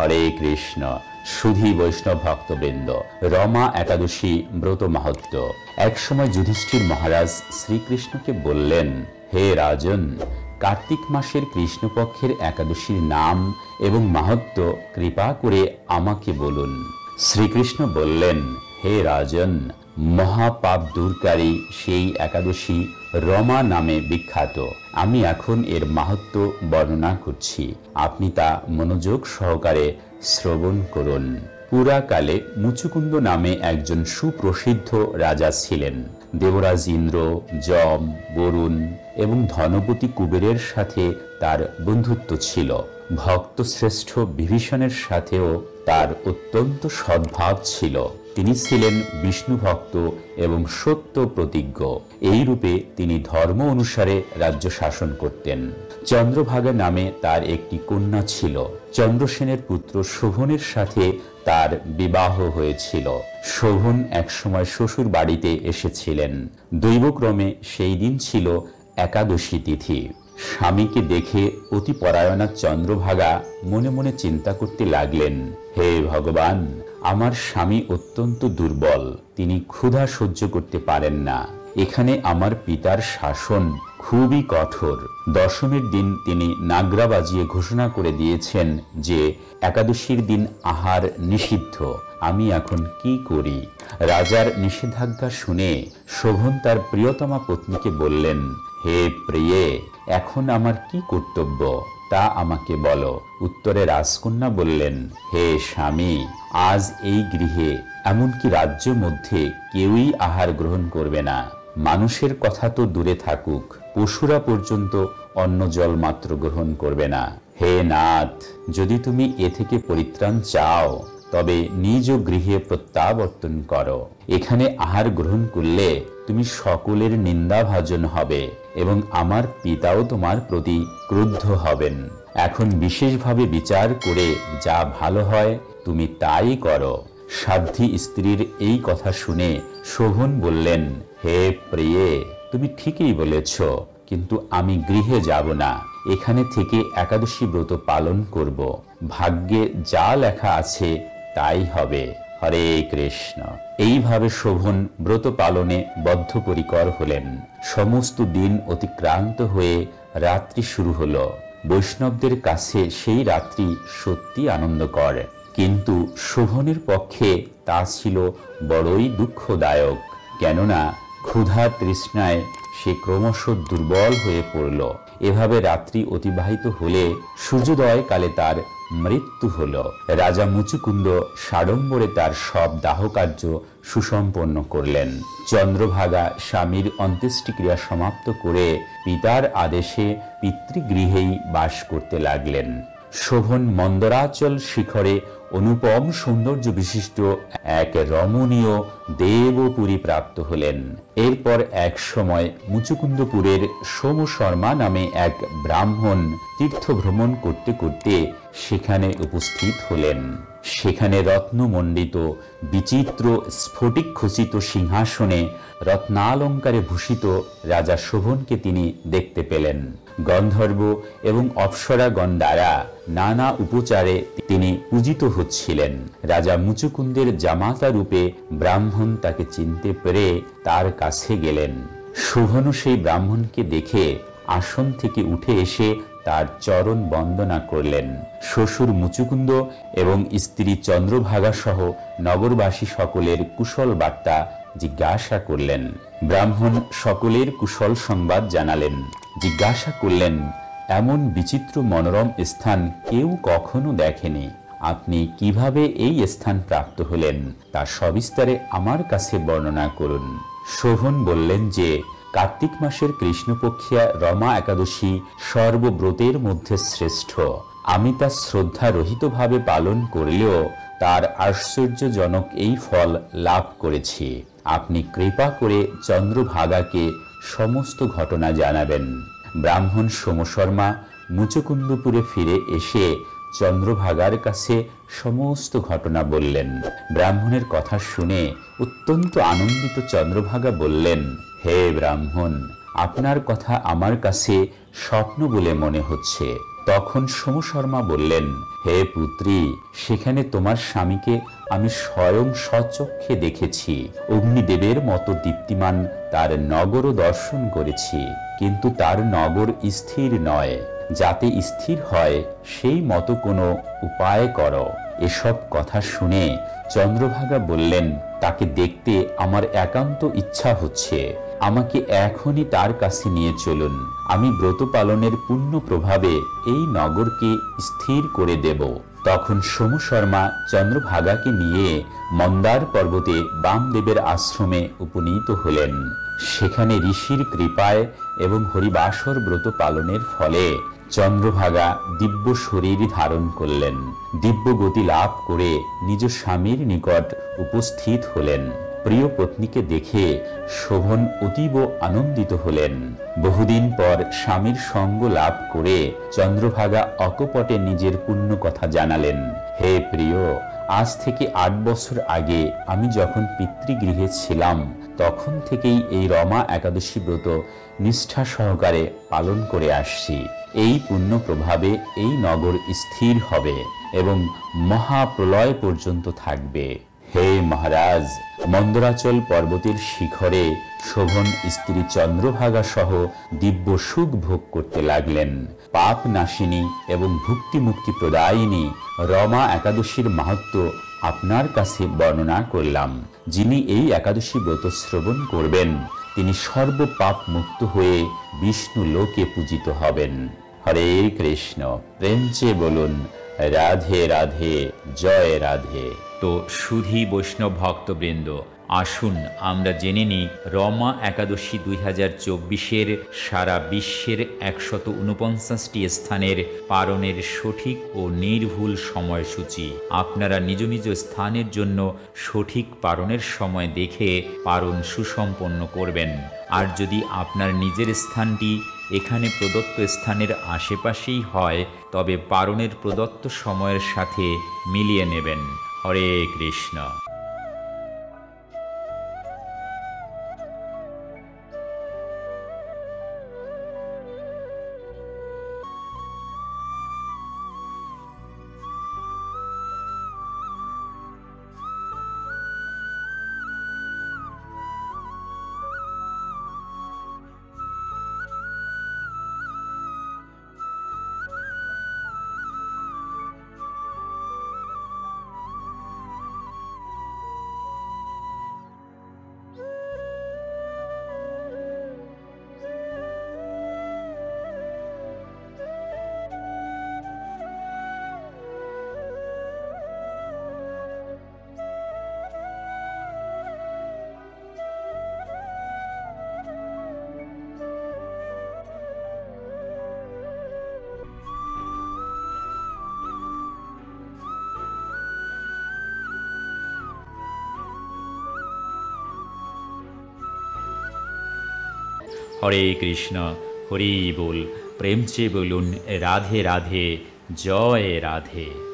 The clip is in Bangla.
হরে কৃষ্ণ। সুধী বৈষ্ণব ভক্তবৃন্দ, রমা একাদশী ব্রত মাহাত্ম্য। একসময় যুধিষ্ঠির মহারাজ শ্রীকৃষ্ণকে বললেন, হে রাজন, কার্তিক মাসের কৃষ্ণপক্ষের একাদশীর নাম এবং মাহাত্ম্য কৃপা করে আমাকে বলুন। শ্রীকৃষ্ণ বললেন, হে রাজন, মহাপাপ দূরকারী সেই একাদশী রমা নামে বিখ্যাত। আমি এখন এর মাহাত্ম্য বর্ণনা করছি, আপনি তা মনোযোগ সহকারে শ্রবণ করুন। পুরাকালে মুচুকুন্দ নামে একজন সুপ্রসিদ্ধ রাজা ছিলেন। দেবরাজ ইন্দ্র, যম, বরুণ এবং ধনপতি কুবেরের সাথে তার বন্ধুত্ব ছিল। ভক্ত শ্রেষ্ঠ বিভীষণের সাথেও তার অত্যন্ত সদ্ভাব ছিল। তিনি ছিলেন বিষ্ণু ভক্ত এবং সত্য প্রতিজ্ঞ। এই রূপে তিনি ধর্ম অনুসারে রাজ্য শাসন করতেন। চন্দ্রভাগা নামে তার একটি কন্যা ছিল। চন্দ্রসেনের পুত্র শোভনের সাথে তার বিবাহ হয়েছিল। শোভন একসময় শ্বশুর বাড়িতে এসেছিলেন। দৈবক্রমে সেই দিন ছিল একাদশী তিথি। স্বামীকে দেখে অতি পরায়ণা চন্দ্রভাগা মনে মনে চিন্তা করতে লাগলেন, হে ভগবান, আমার স্বামী অত্যন্ত দুর্বল, তিনি ক্ষুধা সহ্য করতে পারেন না। এখানে আমার পিতার শাসন খুবই কঠোর। দশমীর দিন তিনি নাগরা বাজিয়ে ঘোষণা করে দিয়েছেন যে একাদশীর দিন আহার নিষিদ্ধ। আমি এখন কি করি? রাজার নিষেধাজ্ঞা শুনে শোভন তার প্রিয়তমা পত্নীকে বললেন, হে প্রিয়ে, এখন আমার কি কর্তব্য তা আমাকে বলো। উত্তরে রাজকন্যা বললেন, হে স্বামী, আজ এই গৃহে এমনকি রাজ্য মধ্যে কেউই আহার গ্রহণ করবে না। মানুষের কথা তো দূরে থাকুক, পশুরা পর্যন্ত অন্ন জল মাত্র গ্রহণ করবে না। হে নাথ, যদি তুমি এ থেকে পরিত্রাণ চাও তবে নিজ গৃহে প্রত্যাবর্তন করো। এখানে আহার গ্রহণ করলে তুমি সকলের নিন্দাভাজন হবে এবং আমার পিতাও তোমার প্রতি ক্রুদ্ধ হবেন। এখন বিশেষভাবে বিচার করে যা ভালো হয় তুমি তাই করো। সাধ্বী স্ত্রীর এই কথা শুনে শোভন বললেন, হে প্রিয়ে, তুমি ঠিকই বলেছ, কিন্তু আমি গৃহে যাব না, এখানে থেকে একাদশী ব্রত পালন করব। ভাগ্যে যা লেখা আছে তাই হবে। হরে কৃষ্ণ। এইভাবে শোভন ব্রত পালনে বদ্ধপরিকর হলেন। সমস্ত দিন অতিক্রান্ত হয়ে রাত্রি শুরু হলো। বৈষ্ণবদের কাছে সেই রাত্রি সত্যি আনন্দকর, কিন্তু শোভনের পক্ষে তা ছিল বড়ই দুঃখদায়ক। কেননা ক্ষুধা তৃষ্ণায় সে ক্রমশ দুর্বল হয়ে পড়ল। এভাবে রাত্রি অতিবাহিত হলে সূর্যোদয় কালে তার মৃত্যু হল। রাজা মুচুকুন্দ সাড়ম্বরে তার সব দাহকার্য সুসম্পন্ন করলেন। চন্দ্রভাগা স্বামীর অন্ত্যেষ্টিক্রিয়া সমাপ্ত করে পিতার আদেশে পিতৃগৃহেই বাস করতে লাগলেন। শোভন মন্দরাচল শিখরে অনুপম সৌন্দর্য বিশিষ্ট এক রমণীয় দেবপুরী প্রাপ্ত হলেন। এরপর এক সময় মুচুকুন্দপুরের সোম শর্মা নামে এক ব্রাহ্মণ তীর্থ ভ্রমণ করতে করতে সেখানে উপস্থিত হলেন। সেখানে রত্নমণ্ডিত বিচিত্র স্ফটিক খচিত সিংহাসনে রত্নালঙ্কারে ভূষিত রাজা শোভনকে তিনি দেখতে পেলেন। গন্ধর্ব এবং অপ্সরাগণ দ্বারা নানা উপচারে তিনি পূজিত হচ্ছিলেন। রাজা মুচুকুন্দের জামাতা রূপে ব্রাহ্মণ তাকে চিনতে পেরে তার কাছে গেলেন। শোভনও সেই ব্রাহ্মণকে দেখে আসন থেকে উঠে এসে তার চরণ বন্দনা করলেন। শ্বশুর মুচুকুন্দ এবং স্ত্রী চন্দ্রভাগা সহ নগরবাসী সকলের কুশল বার্তা জিজ্ঞাসা করলেন। ব্রাহ্মণ সকলের কুশল সংবাদ জানালেন। জিজ্ঞাসা করলেন, এমন বিচিত্র মনোরম স্থান কেউ কখনো দেখেনি, আপনি কিভাবে এই স্থান প্রাপ্ত হলেন তা সবিস্তারে আমার কাছে বর্ণনা করুন। শোভন বললেন যে কার্তিক মাসের কৃষ্ণপক্ষিয়া রমা একাদশী সর্বব্রতের মধ্যে শ্রেষ্ঠ। আমি তা শ্রদ্ধারহিতভাবে পালন করলেও তার আশ্চর্যজনক এই ফল লাভ করেছি। আপনি কৃপা করে চন্দ্রভাগাকে সমস্ত ঘটনা জানাবেন। ব্রাহ্মণ সোমশর্মা মুচুকুন্দপুরে ফিরে এসে চন্দ্রভাগার কাছে সমস্ত ঘটনা বললেন। ব্রাহ্মণের কথা শুনে অত্যন্ত আনন্দিত চন্দ্রভাগা বললেন, হে ব্রাহ্মণ, আপনার কথা আমার কাছে স্বপ্ন বলে মনে হচ্ছে। তখন সোম শর্মা বললেন, হে পুত্রী, সেখানে তোমার স্বামীকে আমি স্বয়ং স্বচক্ষে দেখেছি। অগ্নিদেবের মতো দীপ্তিমান তার নগরও দর্শন করেছি, কিন্তু তার নগর স্থির নয়। যাতে স্থির হয় সেই মতো কোনো উপায় করো। এসব কথা শুনে চন্দ্রভাগা বললেন, তাকে দেখতে আমার একান্ত ইচ্ছা হচ্ছে। আমাকে এখনই তার কাছে নিয়ে চলুন। আমি ব্রত পালনের পুণ্য প্রভাবে এই নগরকে স্থির করে দেব। তখন সোম শর্মা চন্দ্রভাগাকে নিয়ে মন্দার পর্বতে বামদেবের আশ্রমে উপনীত হলেন। সেখানে ঋষির কৃপায় এবং হরিবাসর ব্রত পালনের ফলে চন্দ্রভাগা দিব্য শরীর ধারণ করলেন। দিব্য গতি লাভ করে নিজ স্বামীর নিকট উপস্থিত হলেন। প্রিয় পত্নীকে দেখে শোভন অতীব আনন্দিত হলেন। বহুদিন পর স্বামীর সঙ্গ লাভ করে চন্দ্রভাগা অকপটে নিজের পুণ্য কথা জানালেন। হে প্রিয়, আজ থেকে 8 বছর আগে আমি যখন পিতৃগৃহে ছিলাম, তখন থেকেই এই রমা একাদশী ব্রত নিষ্ঠা সহকারে পালন করে আসছি। এই পুণ্য প্রভাবে এই নগর স্থির হবে এবং মহাপ্রলয় পর্যন্ত থাকবে। হে মহারাজ, মন্দরাচল পর্বতের শিখরে শোভন স্ত্রী চন্দ্রভাগা সহ দিব্য সুখ ভোগ করতে লাগলেন। পাপ নাশিনী এবং ভুক্তি মুক্তি প্রদায়িনী রমা একাদশীর মাহাত্ম্য আপনার কাছে বর্ণনা করলাম। যিনি এই একাদশী ব্রত শ্রবণ করবেন, তিনি সর্ব পাপ মুক্ত হয়ে বিষ্ণু লোকে পূজিত হবেন। হরে কৃষ্ণ। প্রেম চেয়ে বলুন রাধে রাধে, জয় রাধে। তো সুধী বৈষ্ণব ভক্তবৃন্দ, আসুন আমরা জেনে নিই রমা একাদশী 2024-এর সারা বিশ্বের 149টি স্থানের পারণের সঠিক ও নির্ভুল সময়সূচি। আপনারা নিজ নিজ স্থানের জন্য সঠিক পারণের সময় দেখে পারণ সুসম্পন্ন করবেন। আর যদি আপনার নিজের স্থানটি এখানে প্রদত্ত স্থানের আশেপাশেই হয়, তবে পারণের প্রদত্ত সময়ের সাথে মিলিয়ে নেবেন। হরে কৃষ্ণ। হরে কৃষ্ণ। হরি বল। প্রেম চেয়ে বলুন রাধে রাধে, জয় রাধে।